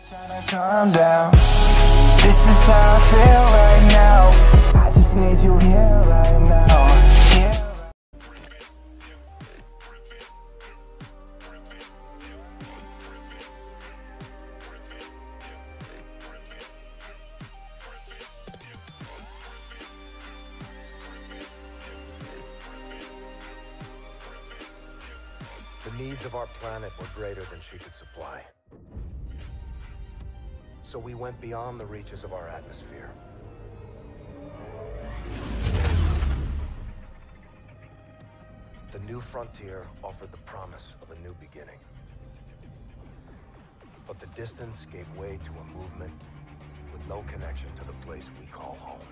Tryna calm down. This is how I feel right now. I just need you here right now. Here. The needs of our planet were greater than she could supply. So we went beyond the reaches of our atmosphere. The new frontier offered the promise of a new beginning. But the distance gave way to a movement with no connection to the place we call home.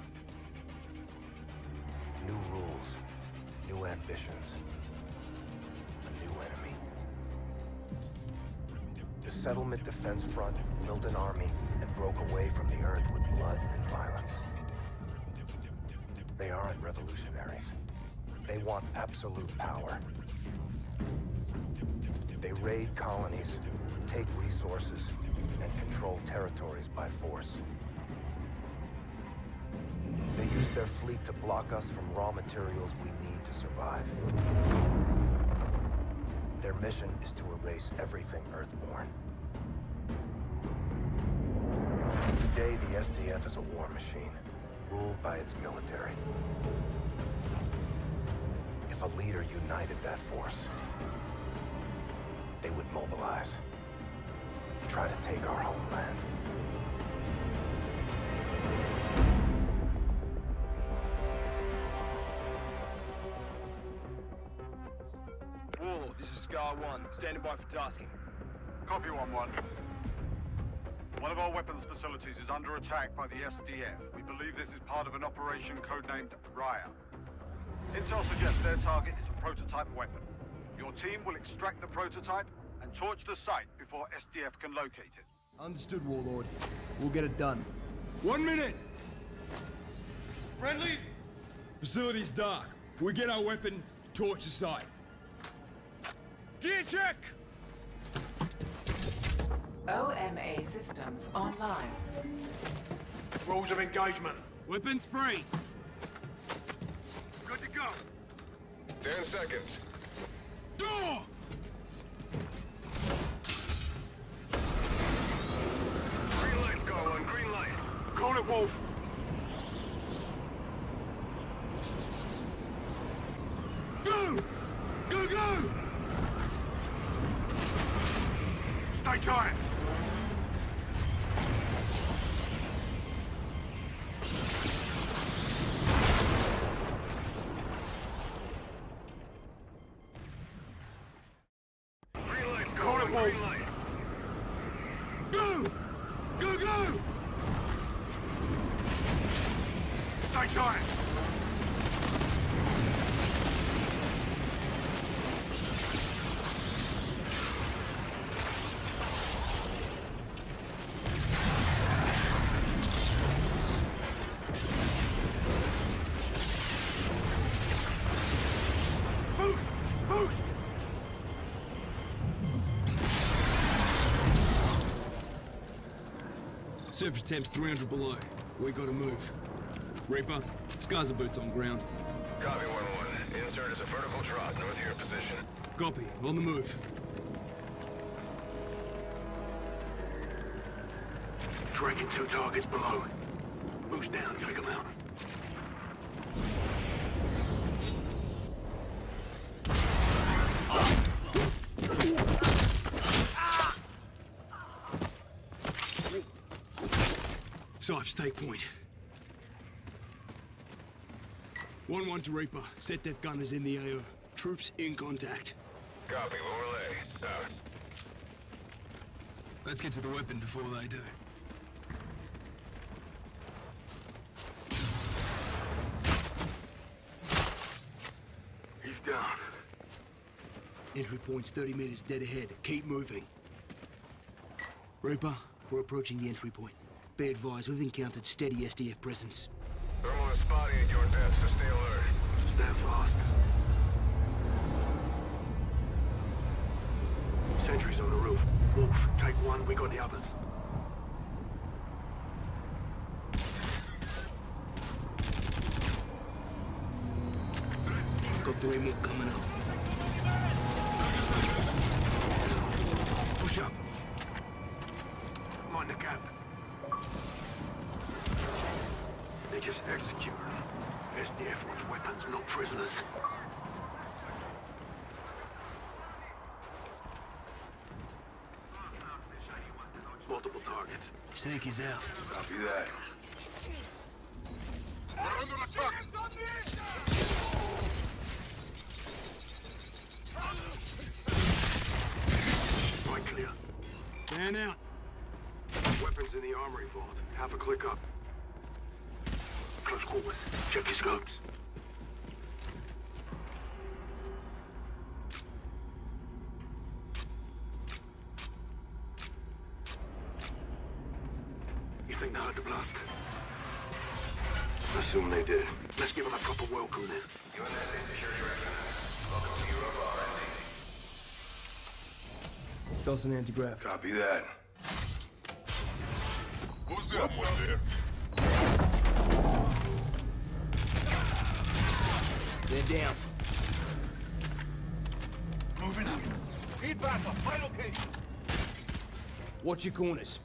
New rules, new ambitions, a new enemy. The Settlement Defense Front built an army and broke away from the Earth with blood and violence. They aren't revolutionaries. They want absolute power. They raid colonies, take resources, and control territories by force. They use their fleet to block us from raw materials we need to survive. Their mission is to erase everything Earthborn. Today, the SDF is a war machine, ruled by its military. If a leader united that force, they would mobilize, try to take our homeland. Warlord, this is Scar 1, standing by for tasking. Copy 1-1. One of our weapons facilities is under attack by the SDF. We believe this is part of an operation codenamed Raya. Intel suggests their target is a prototype weapon. Your team will extract the prototype and torch the site before SDF can locate it. Understood, Warlord. We'll get it done. 1 minute! Friendlies? Facility's dark. We get our weapon, torch the site. Gear check! OMA systems online. Rules of engagement. Weapons free. Good to go. 10 seconds. Door! Green light, Scar 1, green light. Call it, Wolf. Go! Go, go! Stay tight. Green light, Scar 1, green light. Go! Go, go! Stay tight. Boost! Surface temp's 300 below. We gotta move. Reaper, Scars and boots on ground. Copy 1-1. Insert is a vertical trot north of your position. Copy, on the move. Tracking 2 targets below. Boost down, take them out. Sipes, take point. 1-1 to Reaper. Set def gunners in the AO. Troops in contact. Copy, we'll relay. Out. Let's get to the weapon before they do. He's down. Entry point's 30 meters dead ahead. Keep moving. Reaper, we're approaching the entry point. Be advised, we've encountered steady SDF presence. Thermal is spotty at your depth, so stay alert. Stand fast. Sentries on the roof. Wolf, take one, we got the others. 3 more coming up. Push up. Mind the gap. They just executed them. SDF wants weapons, not prisoners. Multiple targets. Snake is out. Copy that. We're under attack! Right, clear. Man out. Weapons in the armory vault. Half a click up. Close quarters. Check your scopes. You think they heard the blast? Assume they did. Let's give them a proper welcome then. UNSA Security Director. Welcome to Europa RND. Dawson anti-grav. Copy that. Who's that one there? They're down. Moving up. Need backup. My location. Watch your corners.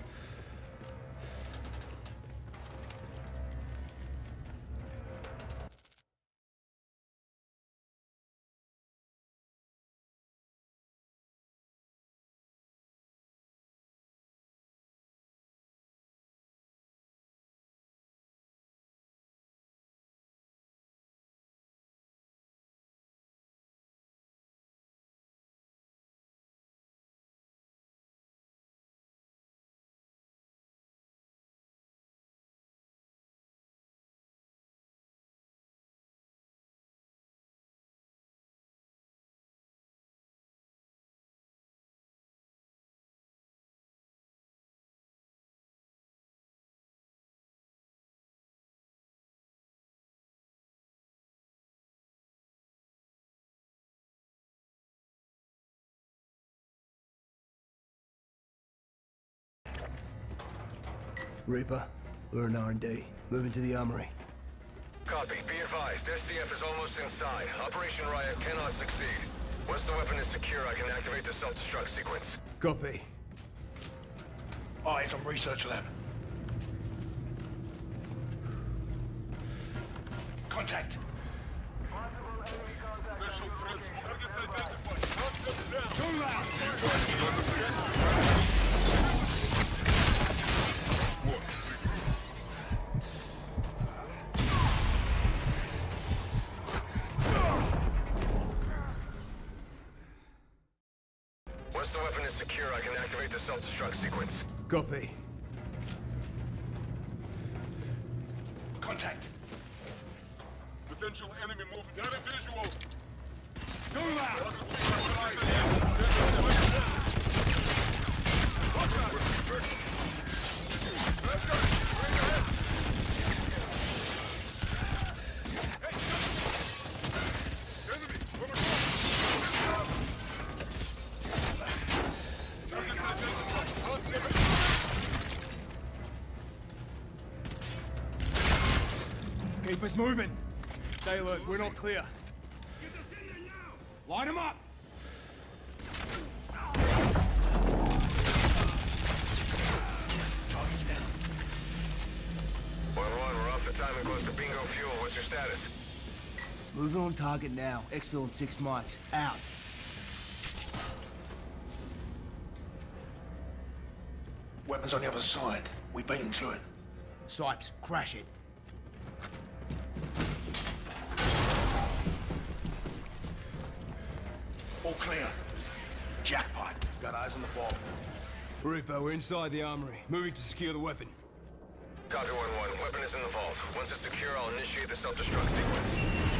Reaper, we're in R&D. Moving to the armory. Copy. Be advised. SDF is almost inside. Operation Riot cannot succeed. Once the weapon is secure, I can activate the self-destruct sequence. Copy. Eyes on research lab. Contact. Special threats. Targets identified. Hunt them down. Too loud! Once the weapon is secure, I can activate the self-destruct sequence. Copy. Contact. Potential enemy movement. Got a visual. Too loud! Keep us moving. Stay alert, we're not clear. Line them up! Target's down. 1-1, we're off the time and close to bingo fuel. What's your status? Moving on target now. Exfil and 6 mics. Out. Weapons on the other side. We beat them to it. Sipes, crash it. All clear. Jackpot. Got eyes on the ball. Reaper, we're inside the armory. Moving to secure the weapon. Copy 1-1. Weapon is in the vault. Once it's secure, I'll initiate the self-destruct sequence.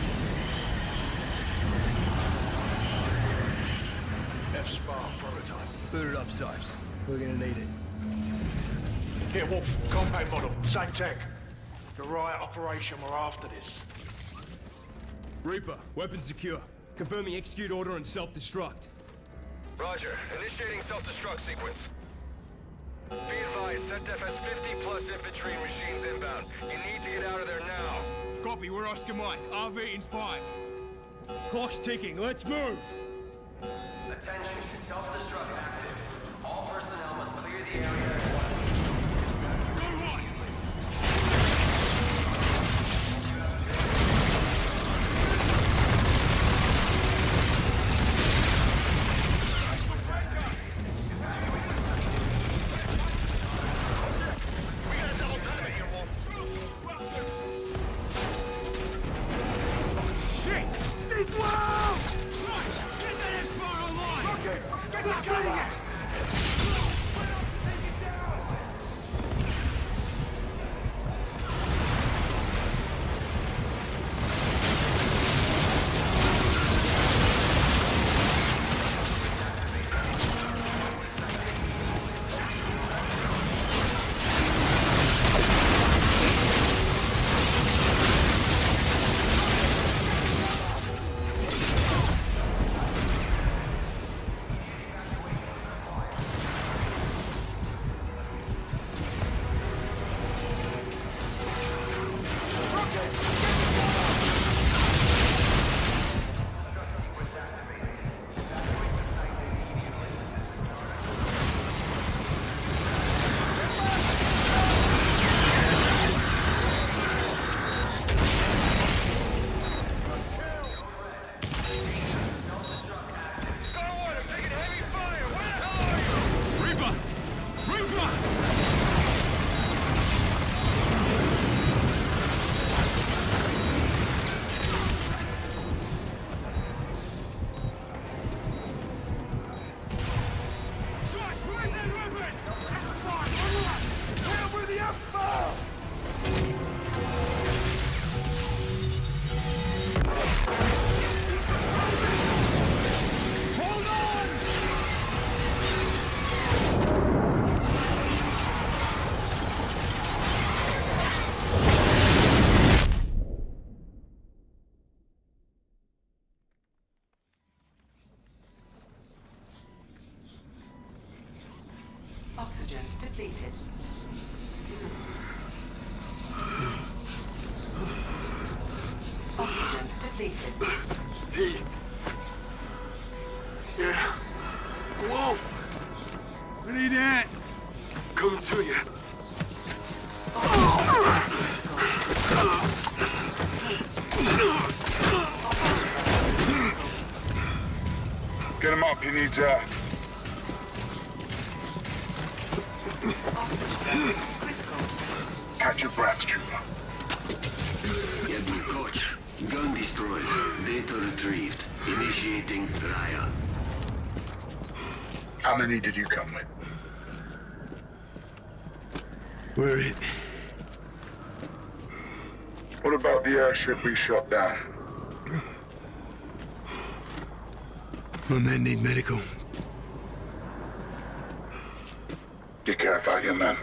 F-Spar prototype. Boot it up, Sipes. We're gonna need it. Here, Wolf. Compact model. Same tech. The riot operation, we're after this. Reaper, weapon secure. Confirming execute order and self-destruct. Roger. Initiating self-destruct sequence. Be advised, SETDEF has 50+ infantry and machines inbound. You need to get out of there now. Copy, we're Oscar Mike. RV in 5. Clock's ticking. Let's move. Attention, self-destruct active. All personnel must clear the area at once. Oxygen depleted. Oxygen depleted. T. Yeah. Wolf! We need that. Coming to you. Get him up, he needs air. Catch your breath, trooper. Edward Koch. Gun destroyed. Data retrieved. Initiating Raya. How many did you come with? We're it. What about the airship we shot down? My men need medical. You care about your men?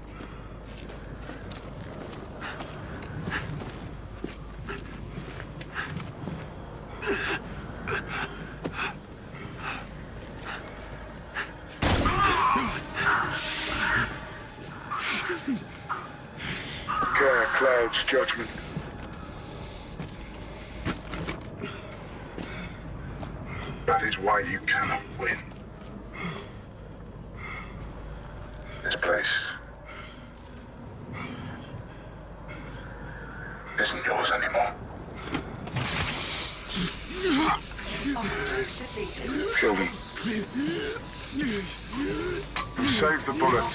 Care clouds judgment. That is why you cannot win. This place isn't yours anymore. Kill them. Save the bullets.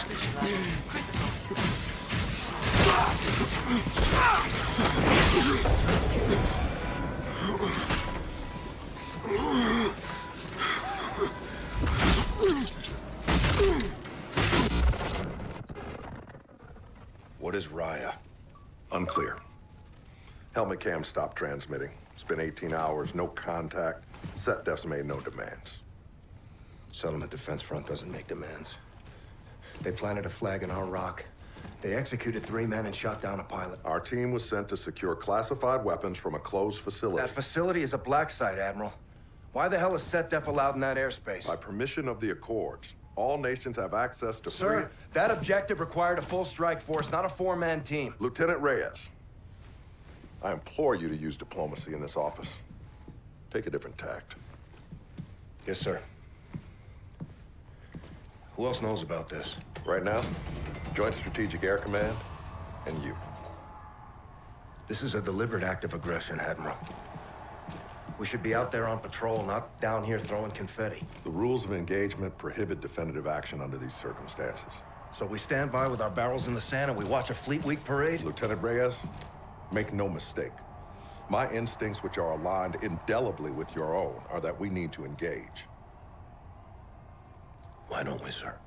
What is Raya? Unclear. Helmet cam stopped transmitting. It's been 18 hours, no contact. Set defs made no demands. Settlement Defense Front doesn't make demands. They planted a flag in our rock. They executed 3 men and shot down a pilot. Our team was sent to secure classified weapons from a closed facility. That facility is a black site, Admiral. Why the hell is SetDef allowed in that airspace? By permission of the Accords. All nations have access to free... Sir, that objective required a full strike force, not a 4-man team. Lieutenant Reyes, I implore you to use diplomacy in this office. Take a different tact. Yes, sir. Who else knows about this? Right now, Joint Strategic Air Command and you. This is a deliberate act of aggression, Admiral. We should be out there on patrol, not down here throwing confetti. The rules of engagement prohibit definitive action under these circumstances. So we stand by with our barrels in the sand and we watch a Fleet Week parade? Lieutenant Reyes, make no mistake. My instincts, which are aligned indelibly with your own, are that we need to engage. Why don't we, sir?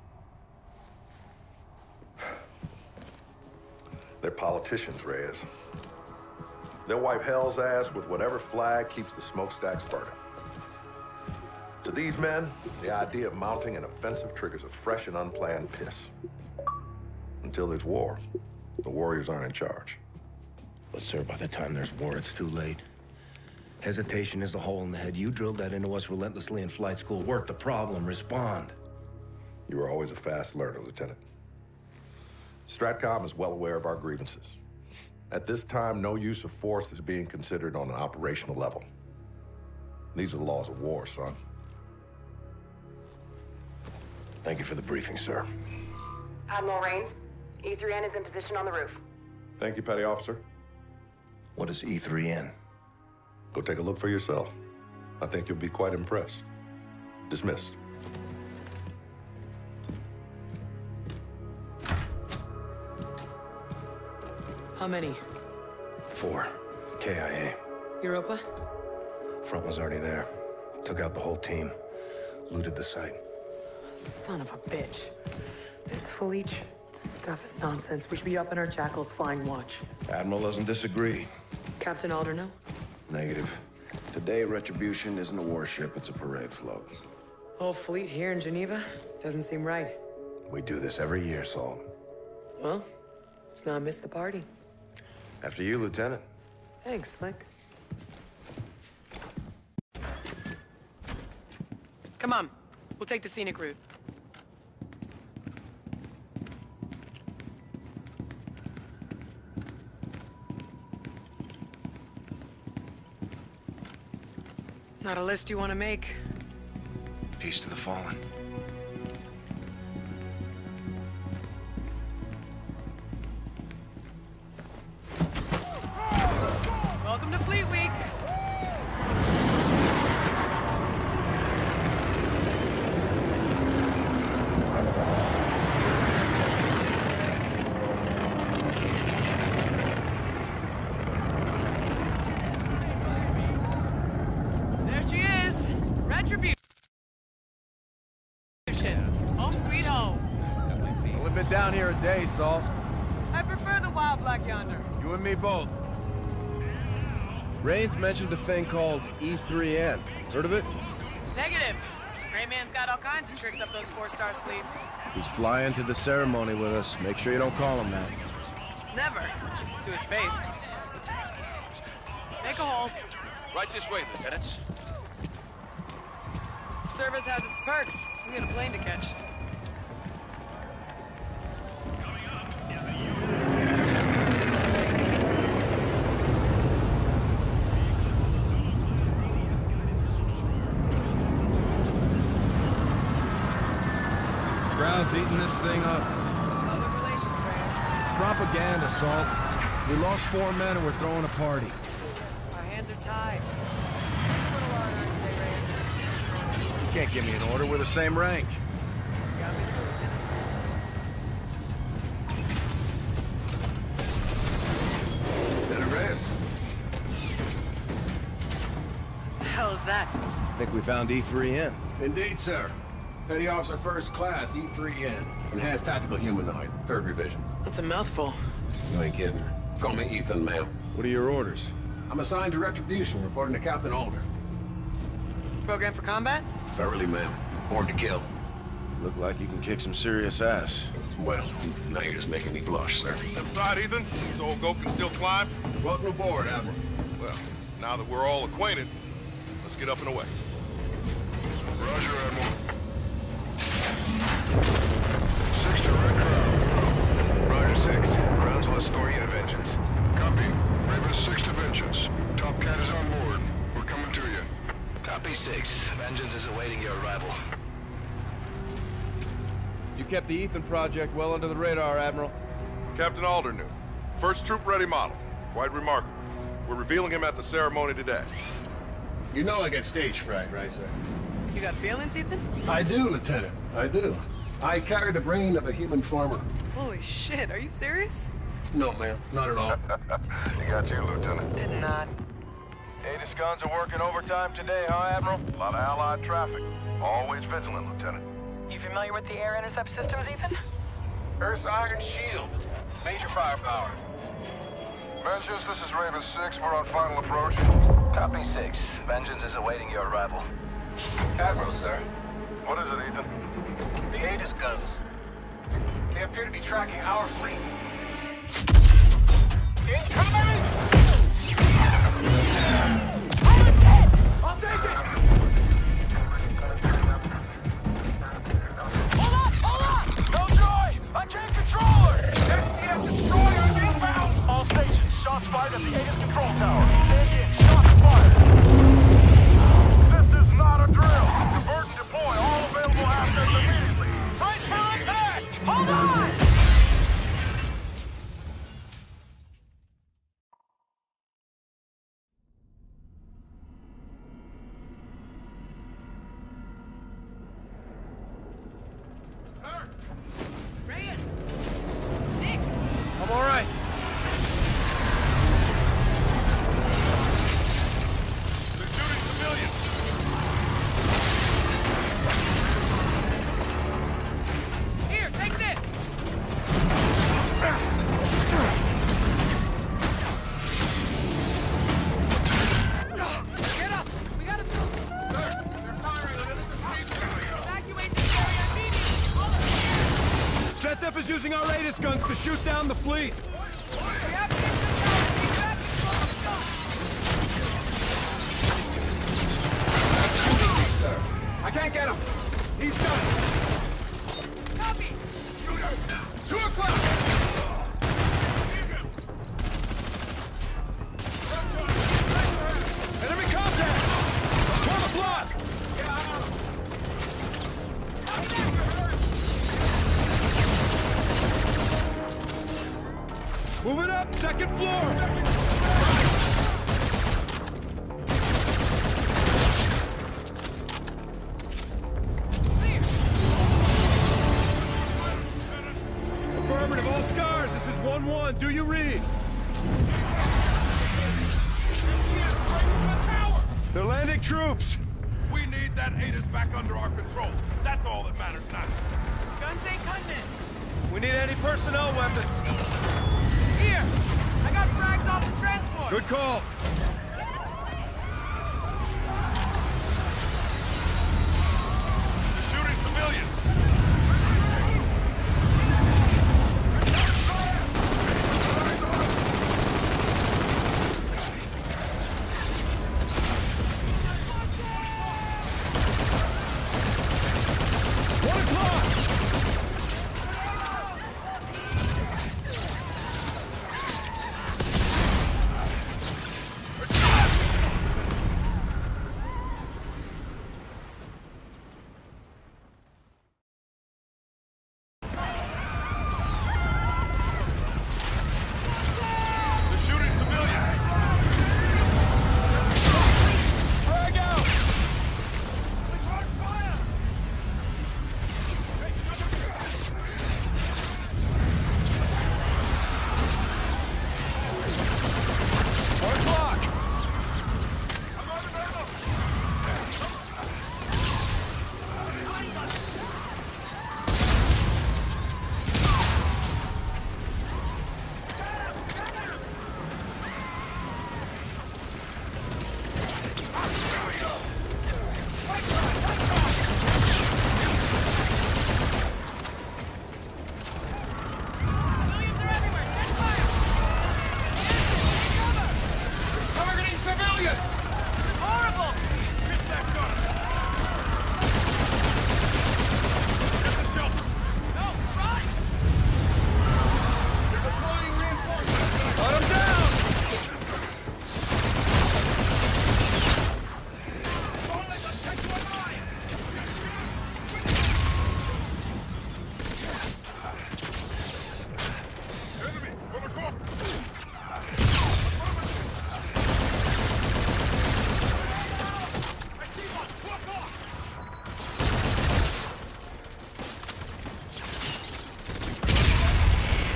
They're politicians, Reyes. They'll wipe hell's ass with whatever flag keeps the smokestacks burning. To these men, the idea of mounting an offensive triggers a fresh and unplanned piss. Until there's war, the warriors aren't in charge. But, sir, by the time there's war, it's too late. Hesitation is a hole in the head. You drilled that into us relentlessly in flight school. Work the problem, respond. You were always a fast learner, Lieutenant. STRATCOM is well aware of our grievances. At this time, no use of force is being considered on an operational level. These are the laws of war, son. Thank you for the briefing, sir. Admiral Rains, E3N is in position on the roof. Thank you, Petty Officer. What is E3N? Go take a look for yourself. I think you'll be quite impressed. Dismissed. How many? 4. KIA. Europa? Front was already there. Took out the whole team. Looted the site. Son of a bitch. This Fleet stuff is nonsense. We should be up in our jackals flying watch. Admiral doesn't disagree. Captain Alder, no? Negative. Today, Retribution isn't a warship, it's a parade float. Whole fleet here in Geneva? Doesn't seem right. We do this every year, Salt. Well, let's not miss the party. After you, Lieutenant. Thanks, Slick. Come on. We'll take the scenic route. Not a list you want to make? Peace to the fallen. Welcome to Fleet Week. There she is. Retribution. Home sweet home. Only been down here a day, Salt. I prefer the wild black yonder. You and me both. Rains mentioned a thing called E3N. Heard of it? Negative. Gray man's got all kinds of tricks up those 4-star sleeves. He's flying to the ceremony with us. Make sure you don't call him that. Never. To his face. Make a hole. Right this way, Lieutenants. Service has its perks. We got a plane to catch. Crowd's eating this thing up. Public relations, Reyes. It's propaganda, Salt. We lost 4 men and we're throwing a party. Our hands are tied. Put a lot on today, Reyes. You can't give me an order. We're the same rank. Got me, Lieutenant. Lieutenant Reyes. The hell is that? I think we found E3N. Indeed, sir. Petty Officer First Class, E3N. Enhanced Tactical Humanoid, 3rd Revision. That's a mouthful. You ain't kidding. Call me Ethan, ma'am. What are your orders? I'm assigned to Retribution, reporting to Captain Alder. Program for combat? Thoroughly, ma'am. Born to kill. Look like you can kick some serious ass. Well, now you're just making me blush, sir. Left side, Ethan. This old goat can still climb. Welcome aboard, Admiral. Well, now that we're all acquainted, let's get up and away. Roger, Admiral. 6 to Red Crown. Roger, 6. Grounds will escort you to Vengeance. Copy. Raven 6 to Vengeance. Top Cat is on board. We're coming to you. kept the Ethan project well under the radar, Admiral. Captain Aldernew, first troop-ready model. Quite remarkable. We're revealing him at the ceremony today. You know I get stage fright, right, sir? You got feelings, Ethan? I do, Lieutenant. I do. I carry the brain of a human farmer. Holy shit, are you serious? No, ma'am. Not at all. He got you, Lieutenant. Did not. Aegis guns are working overtime today, huh, Admiral? A lot of Allied traffic. Always vigilant, Lieutenant. You familiar with the air intercept systems, Ethan? Earth's Iron Shield. Major firepower. Vengeance, this is Raven 6. We're on final approach. Copy 6. Vengeance is awaiting your arrival. Admiral, sir. What is it, Ethan? The Aegis guns. They appear to be tracking our fleet. Incoming! I'll take it! Hold on! No joy! I can't control her! SDF destroyers inbound! All stations, shots fired at the Aegis control tower. Say again, shots fired! This is not a drill! Divert and deploy all available assets immediately! Brace for impact! Hold on! I'm all right. They're shooting civilians! Here, take this! Get up! We gotta move! Sir, they're firing on innocent people! Evacuate this area immediately! ZF is using our Aegis guns to shoot down the fleet. We have to get this out! Keep back and Sir, I can't get him! He's done! Copy! 2 o'clock! Enemy contact! 12 o'clock! Moving up, second floor! Affirmative, all scars, this is 1-1, do you read? They're landing troops! We need that Aegis back under our control. That's all that matters now. Guns ain't cutting it! We need anti-personnel weapons! Here! I got frags off the transport! Good call! Shooting civilians!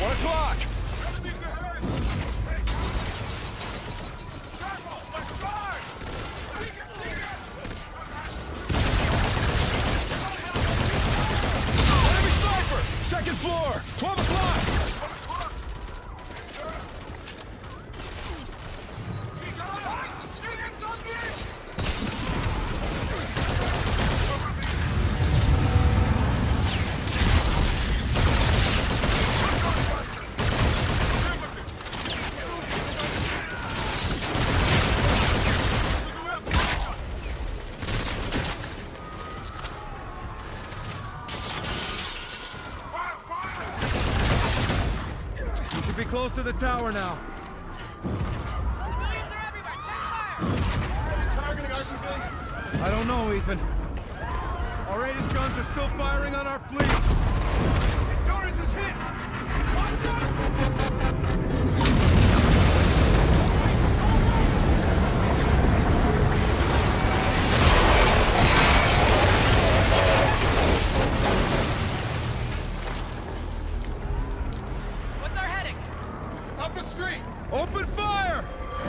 1 o'clock! Enemy sniper! Second floor! 12 o'clock! Close to the tower now. Civilians are everywhere! Check fire! Are they targeting our civilians? I don't know, Ethan. Our Raiden's guns are still firing on our fleet. Endurance is hit! Watch out! Up the street! Open fire!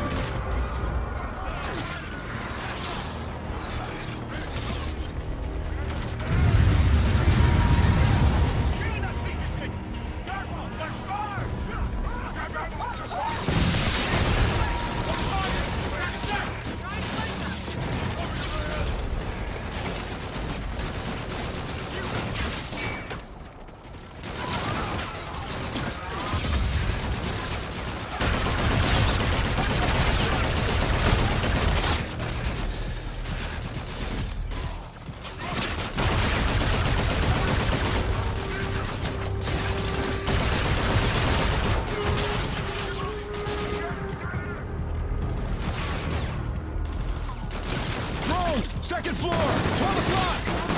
Second floor! 12 o'clock!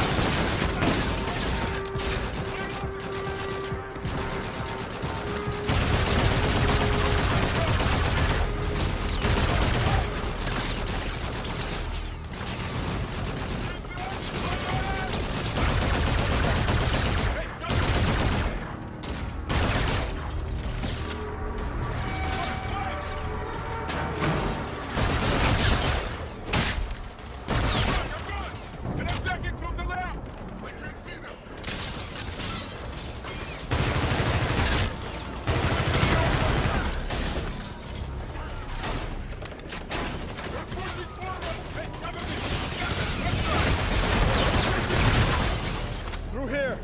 Here.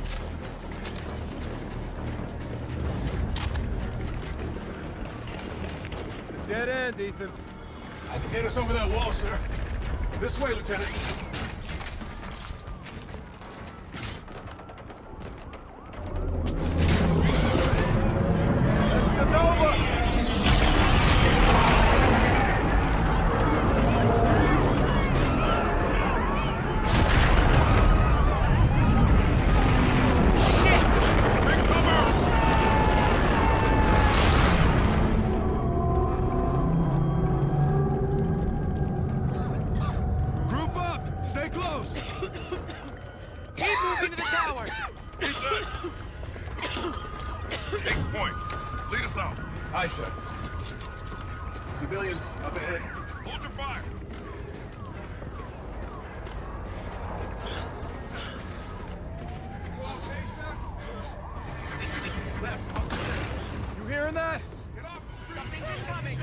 It's a dead end, Ethan. I can get us over that wall, sir. This way, Lieutenant. That's the Nova! Keep moving to the tower! Take point. Lead us out. Aye, sir. Civilians up ahead. Hold your fire. You hearing that? Get up. Something's incoming!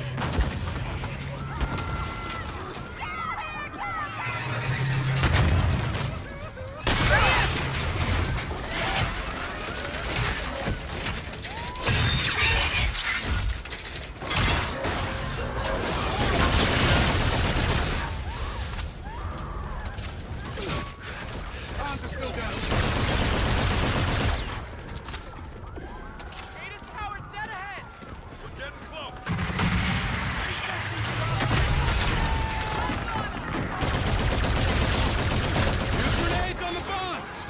Arms are still down. Raider's tower's dead ahead! We're getting close. Use grenades on the bots!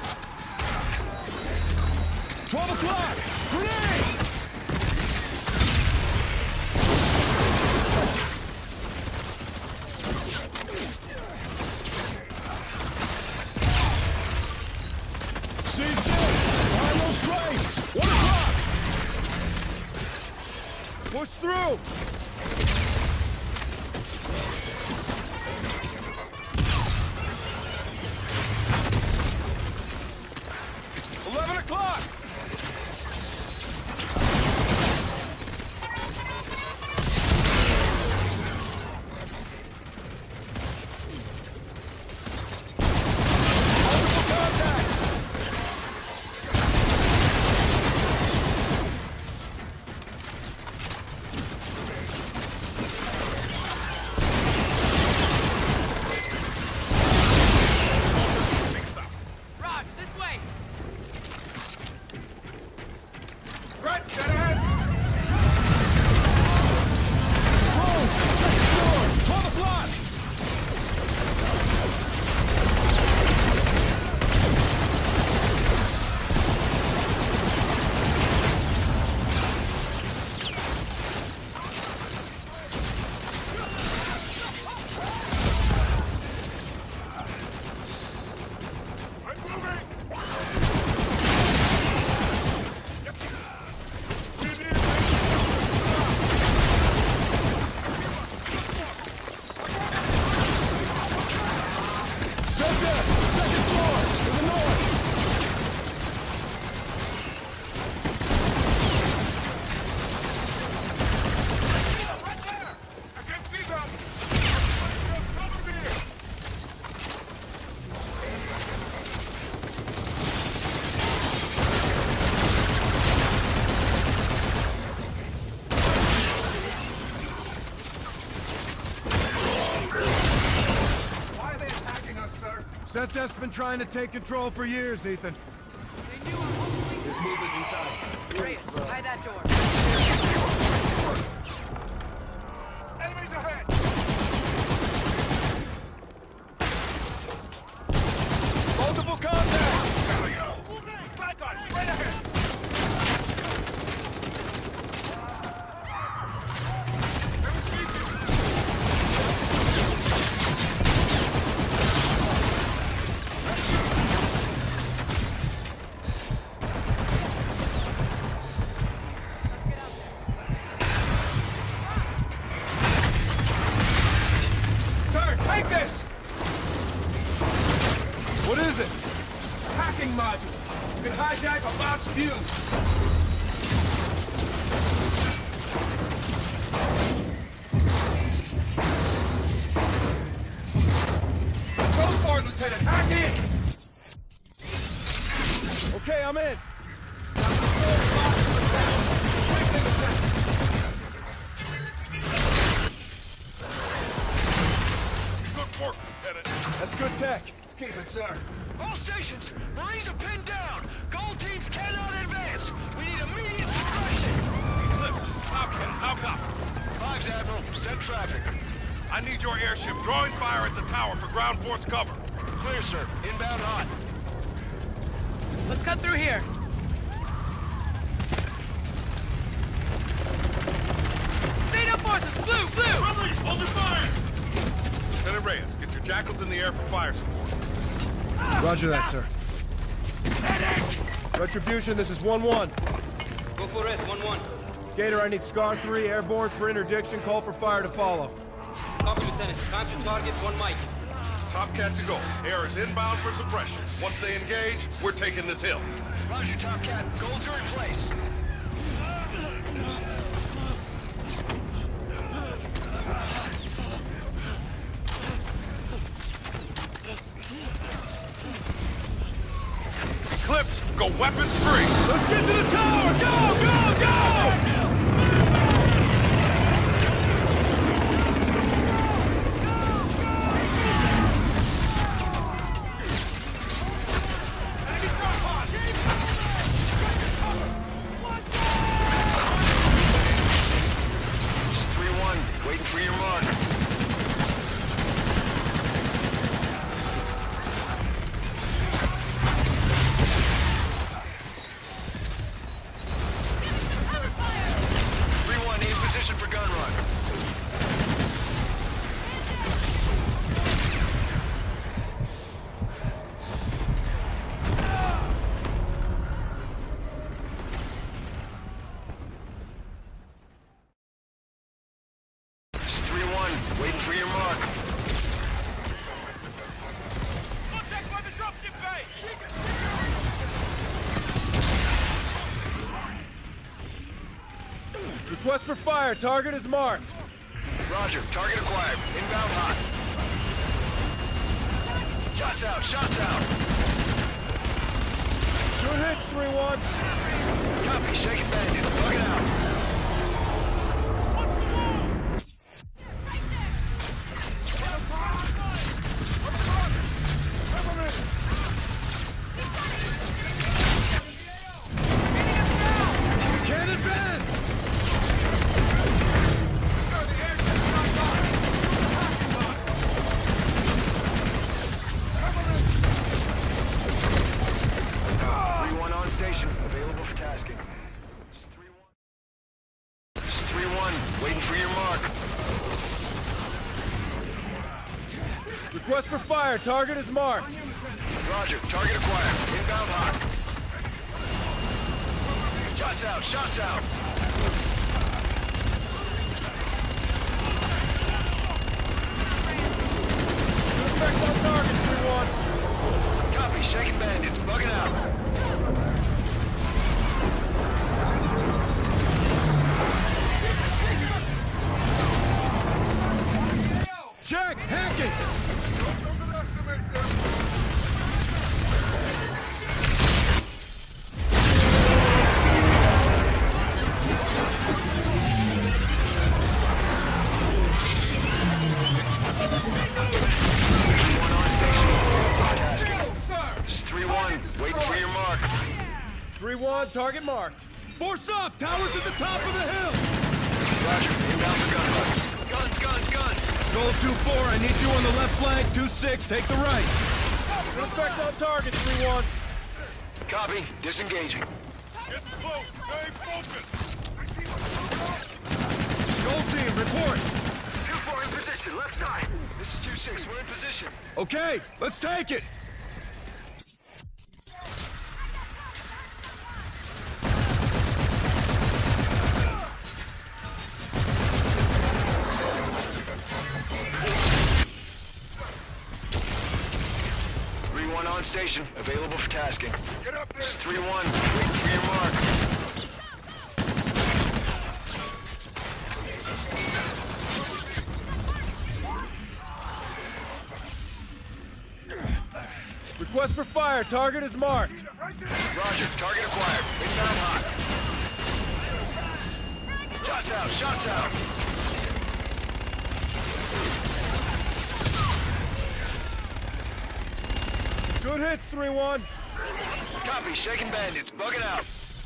12 o'clock! Grenade! C6! Fire those crates! 1 o'clock! Push through! Seth been trying to take control for years, Ethan. There's movement inside. Reyes, hide that door. Enemies ahead! Multiple contacts! There we go! Back on, straight ahead! What is it? Hacking module. You can hijack a box view. Go for it, Lieutenant. Hack in! Okay, I'm in. Good work, Lieutenant. That's good tech. Keep it, sir. All stations, Marines are pinned down. Gold teams cannot advance. We need immediate suppression. Eclipse, this is Top Cat. How copy? 5's, Admiral. Set traffic. I need your airship drawing fire at the tower for ground force cover. Clear, sir. Inbound hot. Let's cut through here. NATO forces, blue! Friendly, hold your fire! Lieutenant Reyes, get your jackals in the air for fire support. Roger that, sir. Retribution, this is 1-1. Go for it, 1-1. Gator, I need Scar 3 airborne for interdiction. Call for fire to follow. Copy, Lieutenant. Time to target 1 mic. Top Cat to go. Air is inbound for suppression. Once they engage, we're taking this hill. Roger, Top Cat. Golds are in place. Eclipse, go weapons free. Let's get to the tower! Go! It's 3-1. Waiting for your mark. Request for fire. Target is marked. Roger. Target acquired. Inbound hot. Shots out. Shots out. Good hit, 3-1. Copy. Shaking bandit. Bug it out. Can't advance! Sir, the air just got by. 3-1 on station. Available for tasking. 3-1. Waiting for your mark. Request for fire. Target is marked. Roger. Target acquired. Inbound hot. Shots out. Shots out. Suspect on target, 3-1. Copy. Shaking bandits. Bugging out. Jack, Hackett! 3-1, target marked. Force up! Towers at the top of the hill! Roger, inbound for gun. Guns, guns, guns! Gold 2-4, I need you on the left flank. 2-6, take the right. Suspect on target, 3-1. Copy, disengaging. Get close, stay focused! Gold team, report. 2-4 in position, left side. This is 2-6, we're in position. Okay, let's take it. On station, available for tasking. Get up there. It's 3-1, waiting for your mark. Request for fire, target is marked. Roger, target acquired. Inbound hot. Shots out, shots out. Good hits, 3-1. Copy, shaking bandits, bugging out.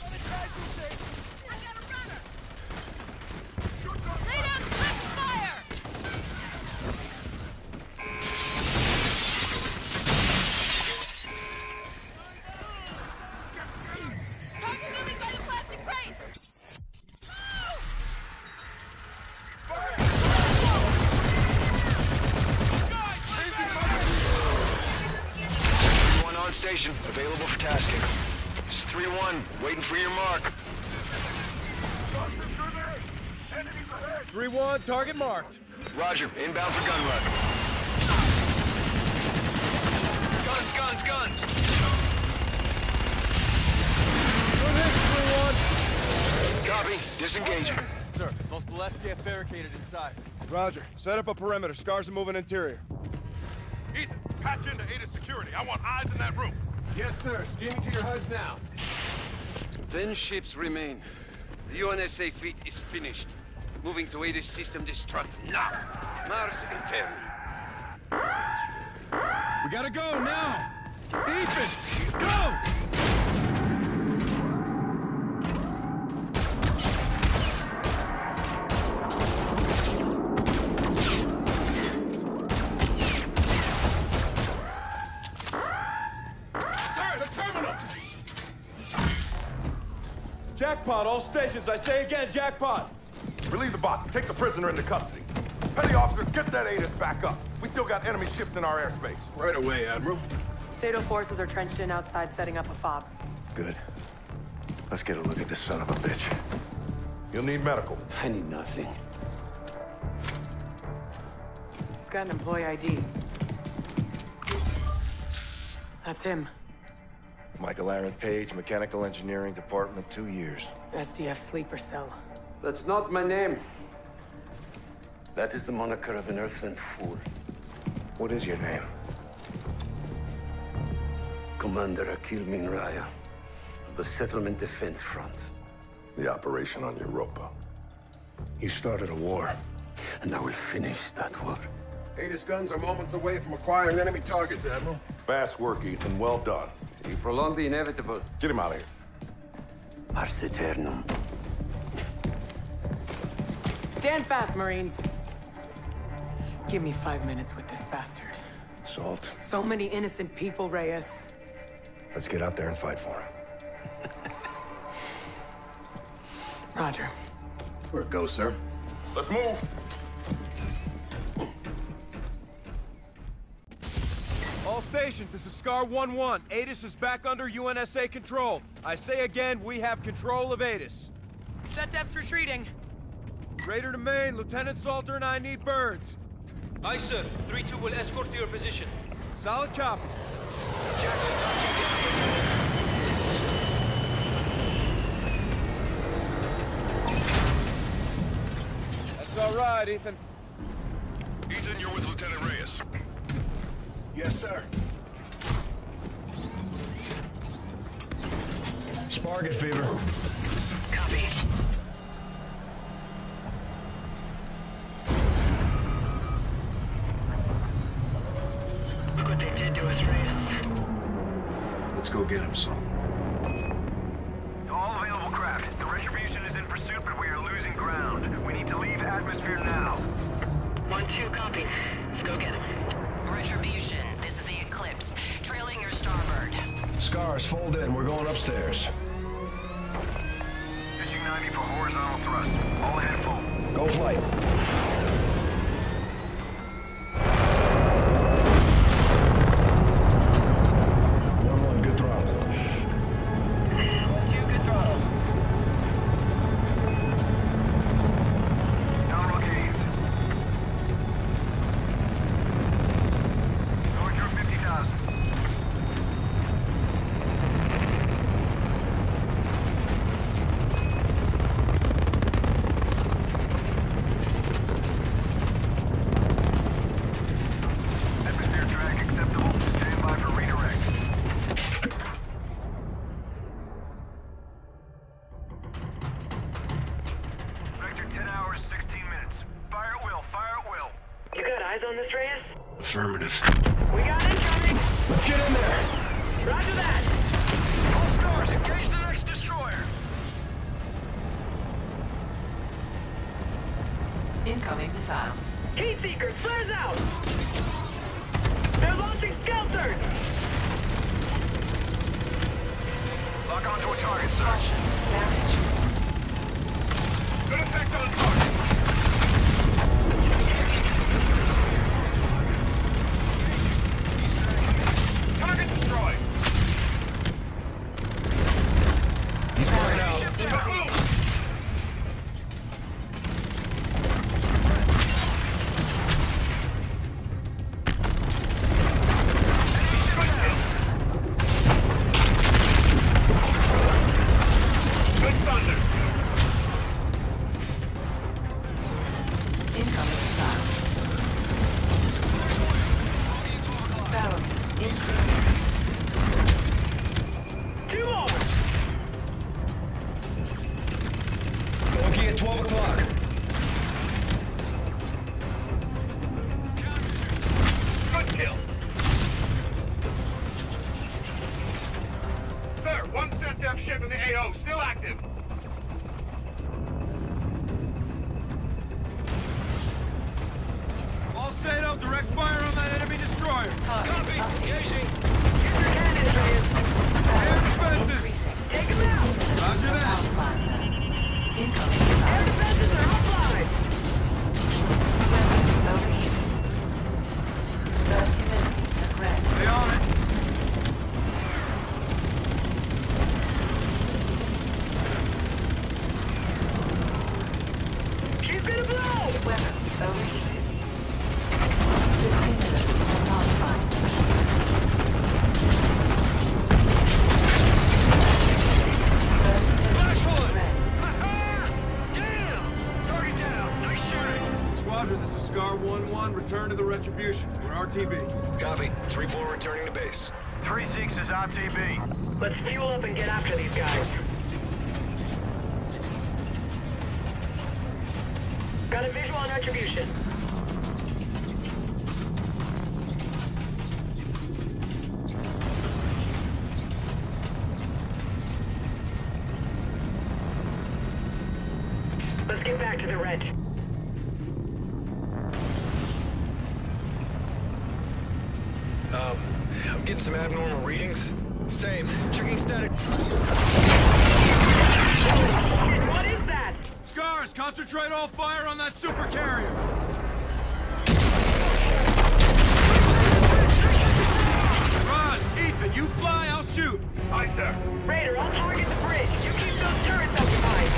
Lay down quick fire! Target moving by the plastic crates! 3-1 on station, available for tasking. It's 3-1, waiting for your mark. 3-1, target marked. Roger, inbound for gun run. Guns, guns, guns! Good hits, 3-1. Copy, disengaging. Sir, multiple STF barricaded inside. Roger, set up a perimeter. Scars are moving interior. Ethan, patch into Ada security. I want eyes in that room. Yes, sir. Streaming to your HUDs now. 10 ships remain. The UNSA fleet is finished. Moving to Ada's system destruct now. Mars Eternal. We gotta go now. Ethan, go! Jackpot, all stations. I say again, jackpot. Relieve the bot. Take the prisoner into custody. Petty officer, get that ATIS back up. We still got enemy ships in our airspace. Right away, Admiral. Sado forces are trenched in outside, setting up a fob. Good. Let's get a look at this son of a bitch. You'll need medical. I need nothing. He's got an employee ID. That's him. Michael Aaron Page, Mechanical Engineering Department, 2 years. SDF sleeper cell. That's not my name. That is the moniker of an earthling fool. What is your name? Commander Akil Min Raya of the Settlement Defense Front. The operation on Europa. You started a war. And I will finish that war. Aegis guns are moments away from acquiring enemy targets, Admiral. Fast work, Ethan. Well done. You prolonged the inevitable. Get him out of here. Ars Eternum. Stand fast, Marines. Give me 5 minutes with this bastard. Salt. So many innocent people, Reyes. Let's get out there and fight for him. Roger. Where it goes, sir? Let's move. All stations, this is Scar 1-1. Aegis is back under UNSA control. I say again, we have control of Aegis. SETDEF's retreating. Raider to main, Lieutenant Salter and I need birds. Aye, sir. 3-2 will escort to your position. Solid copy. Jackals touching down, Lieutenants. That's all right, Ethan. Ethan, you're with Lieutenant Reyes. Yes, sir. Sparget fever. Copy. Look what they did to us, Reyes. Let's go get him, Salt. To all available craft, the Retribution is in pursuit, but we are losing ground. We need to leave atmosphere now. 1-2, copy. Let's go get him. Retribution, this is the Eclipse. Trailing your starboard. Scars, fold in. We're going upstairs. Pitching 90 for horizontal thrust. All ahead full. Go flight. 1-1, good throttle. 1-2, good throttle. Nominal gaze. North your 50,000. Atmosphere drag acceptable. Stand by for redirect. Vector 10 hours, 16 minutes. Fire at will, fire at will. You got eyes on this, Reyes? Affirmative. We got incoming! Let's get in there! Roger that! All Scars, engage the next destroyer. Incoming missile. Heat seekers, flares out! They're launching Skelters! Lock onto a target, sir. Damage. Good effect on target. Target destroyed. He's firing out. Good thunder. Incoming missile. Battle increasing. 2 more! Bogey at 12 o'clock. Good kill. Sir, one SETDEF ship in the AO, still active. All Sado, direct fire on that enemy destroyer. Copy, engaging. Keep your cannons, Reyes! Air defenses! Take them out! Roger that! Incoming Air missile. defenses are offline! Weapons overheated. 30 minutes at red. Stay on it! She's gonna blow! Weapons overheated. 15 minutes at non-flight. Splash one! Red. Ha-ha! Damn! 1-1, return to the Retribution. We're RTB. Copy. 3-4 returning to base. 3-6 is RTB. Let's fuel up and get after these guys. Got a visual on Retribution. Let's get back to the Ret. I'm getting some abnormal readings. Same. Checking static. What is that? Scars, concentrate all fire on that super carrier. Rod, Ethan, you fly, I'll shoot. Aye, sir. Raider, I'll target the bridge. You keep those turrets occupied.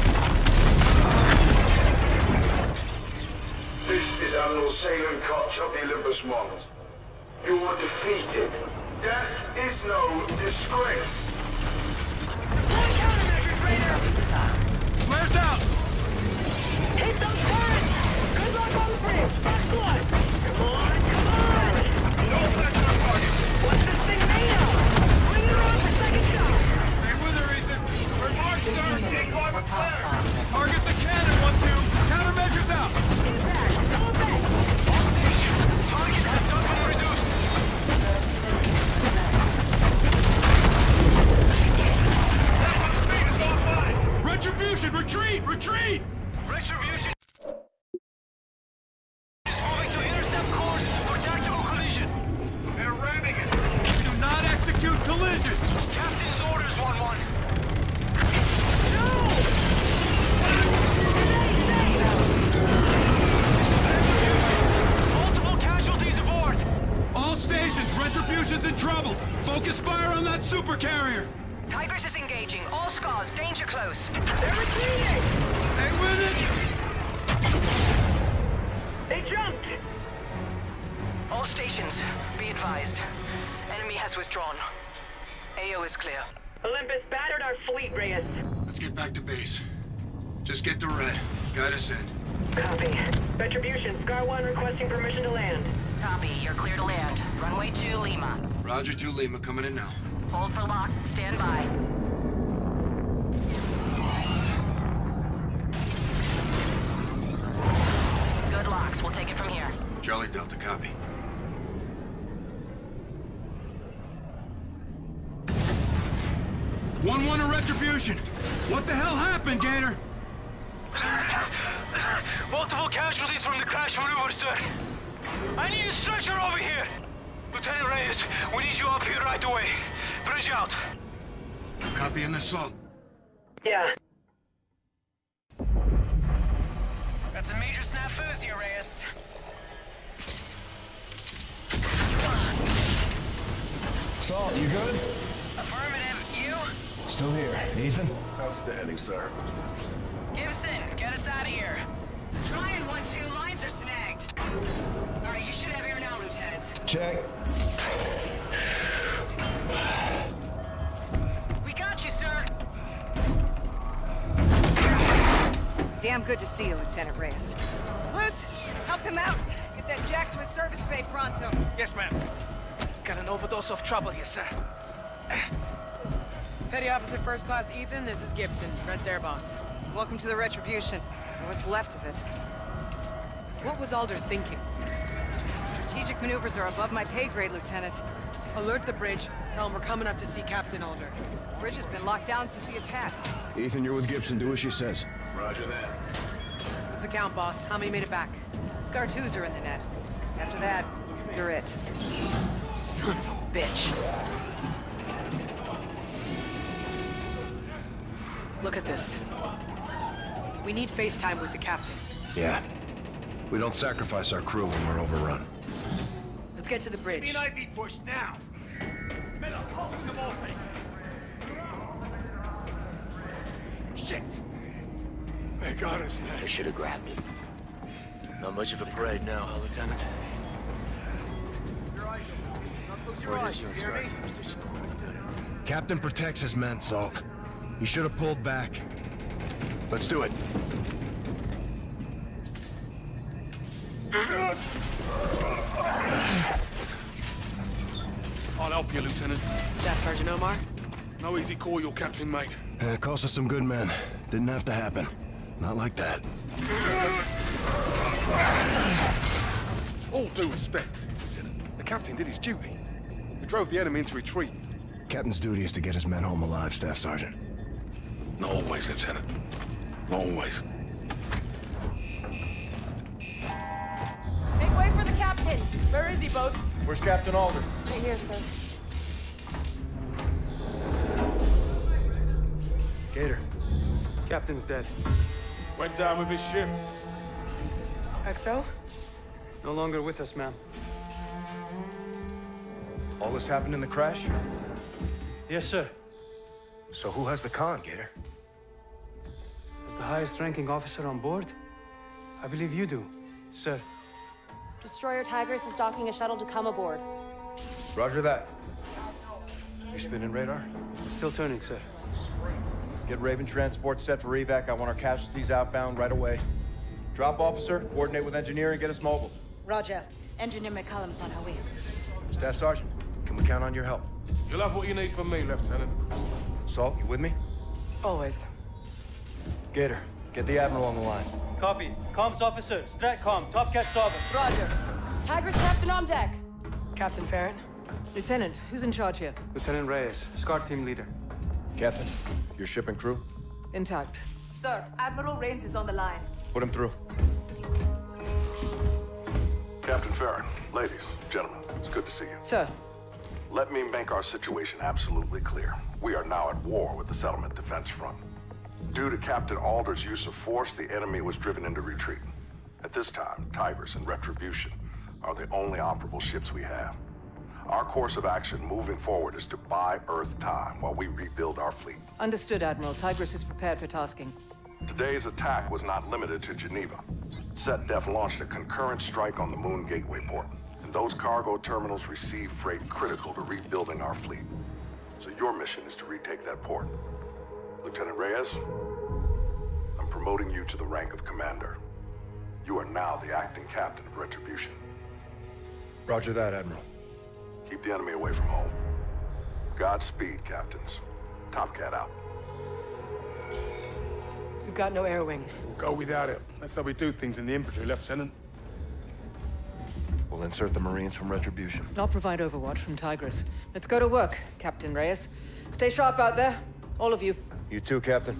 This is Admiral Salem Koch of the Olympus Mons. You were defeated. Death is no disgrace. One countermeasures, Raider! Flares out! Hit those turrets! Good luck on the bridge! That's good! Come on, come on! No flash on target. What's this thing made of? Bring her on for second shot! Stay with her, Ethan. We're marked on take off a flare. Target the cannon, 1-2. Countermeasures out. Get back! Go back! All stations. Target has not been reduced. Retribution, retreat! Retreat! Retribution is moving to intercept course for tactical collision. They're ramming it. Do not execute collision! Captain's orders, 1-1. Multiple casualties aboard. All stations, Retribution's in trouble! Focus fire on that super carrier! Tigris is engaging. All scars, danger close. They're retreating! Stay with it! They jumped! All stations, be advised. Enemy has withdrawn. AO is clear. Olympus battered our fleet, Reyes. Let's get back to base. Just get to Red. Guide us in. Copy. Retribution, Scar 1 requesting permission to land. Copy, you're clear to land. Runway 2, Lima. Roger 2 Lima, coming in now. Hold for lock. Stand by. Good locks. We'll take it from here. Charlie Delta, copy. One to Retribution! What the hell happened, Gator? Multiple casualties from the crash maneuver, sir. I need a stretcher over here. Lieutenant Reyes, we need you up here right away. Bridge out. Copy an assault. Yeah. Got some major snafus here, Reyes. Salt, you good? Affirmative. You? Still here. Ethan? Outstanding, sir. Gibson, get us out of here. Trying 1-2. Lines are snagged. All right, you should have air now, Lieutenant. Check. We got you, sir. Damn good to see you, Lieutenant Reyes. Luz, help him out. Get that jack to his service bay pronto. Yes, ma'am. Got an overdose of trouble here, sir. Petty Officer First Class Ethan, this is Gibson, Red's air boss. Welcome to the Retribution, or what's left of it. What was Alder thinking? Strategic maneuvers are above my pay grade, Lieutenant. Alert the bridge. Tell him we're coming up to see Captain Alder. The bridge has been locked down since the attack. Ethan, you're with Gibson. Do as she says. Roger that. What's the count, boss? How many made it back? Scar 2s are in the net. After that, you're it. Son of a bitch. Look at this. We need FaceTime with the captain. Yeah. We don't sacrifice our crew when we're overrun. Let's get to the bridge. Me and I be pushed now. Miller, pass me the morphine. Shit. They got us, man. They should have grabbed me. Not much of a parade now, huh, Lieutenant? Your eyes open. Now close your eyes. You hear me? Captain protects his men, Salt. He should have pulled back. Let's do it. Good. you, Lieutenant. Staff Sergeant Omar? No easy call, your captain, mate. It cost us some good men. Didn't have to happen. Not like that. All due respect, Lieutenant. The captain did his duty. He drove the enemy into retreat. Captain's duty is to get his men home alive, Staff Sergeant. Not always, Lieutenant. Not always. Make way for the captain! Where is he, Boats? Where's Captain Alder? Right here, sir. Gator. Captain's dead. Went down with his ship. XO? No longer with us, ma'am. All this happened in the crash? Yes, sir. So who has the con, Gator? As the highest-ranking officer on board, I believe you do, sir. Destroyer Tigris is docking a shuttle to come aboard. Roger that. You spinning radar? Still turning, sir. Get Raven transport set for evac. I want our casualties outbound right away. Drop officer, coordinate with engineer and get us mobile. Roger. Engineer McCallum's on her way. Staff Sergeant, can we count on your help? You'll have what you need from me, Lieutenant. Salt, you with me? Always. Gator, get the Admiral on the line. Copy. Comms officer, Stratcom, Top Cat Sovereign. Roger. Tigris captain on deck. Captain Farron? Lieutenant, who's in charge here? Lieutenant Reyes, SCAR team leader. Captain, your ship and crew? Intact. Sir, Admiral Rains is on the line. Put him through. Captain Farron, ladies, gentlemen, it's good to see you. Sir. Let me make our situation absolutely clear. We are now at war with the Settlement Defense Front. Due to Captain Alder's use of force, the enemy was driven into retreat. At this time, Tigris and Retribution are the only operable ships we have. Our course of action moving forward is to buy Earth time while we rebuild our fleet. Understood, Admiral. Tigris is prepared for tasking. Today's attack was not limited to Geneva. SetDef launched a concurrent strike on the Moon Gateway port, and those cargo terminals receive freight critical to rebuilding our fleet. So your mission is to retake that port. Lieutenant Reyes, I'm promoting you to the rank of commander. You are now the acting captain of Retribution. Roger that, Admiral. Keep the enemy away from home. Godspeed, captains. Top Cat out. We've got no air wing. We'll go without it. That's how we do things in the infantry, Lieutenant. We'll insert the Marines from Retribution. I'll provide overwatch from Tigris. Let's go to work, Captain Reyes. Stay sharp out there, all of you. You too, Captain.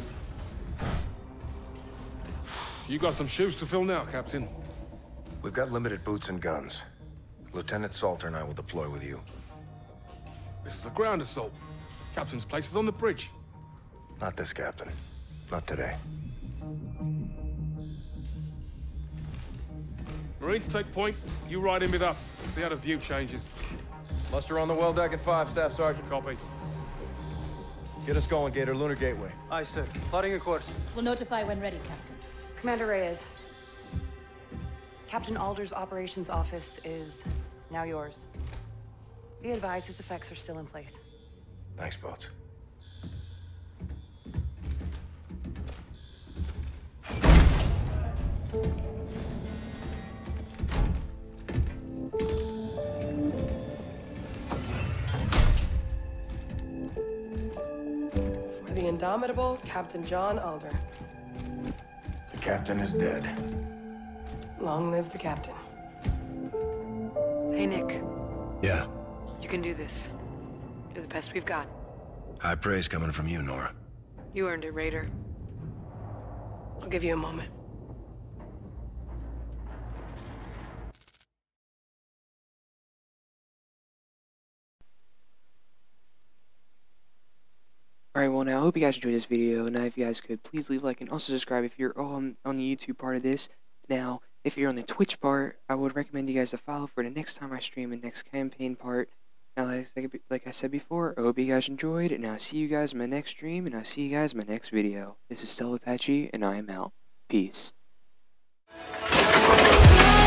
You got some shoes to fill now, Captain. We've got limited boots and guns. Lieutenant Salter and I will deploy with you. This is a ground assault. Captain's place is on the bridge. Not this, Captain. Not today. Marines take point. You ride in with us. See how the view changes. Muster on the well deck at 5, Staff Sergeant. Copy. Get us going, Gator. Lunar Gateway. Aye, sir. Plotting a course. We'll notify when ready, Captain. Commander Reyes. Captain Alder's operations office is now yours. Be advised his effects are still in place. Thanks, Boats. For the indomitable Captain John Alder. The captain is dead. Long live the captain. Hey, Nick. Yeah. You can do this. You're the best we've got. High praise coming from you, Nora. You earned it, Raider. I'll give you a moment. Alright, well now, I hope you guys enjoyed this video. Now, if you guys could, please leave a like and also subscribe if you're on the YouTube part of this. Now, if you're on the Twitch part, I would recommend you guys to follow for the next time I stream the next campaign part. Now, like I said before, I hope you guys enjoyed, and I'll see you guys in my next stream, and I'll see you guys in my next video. This is Stellapache, and I am out. Peace.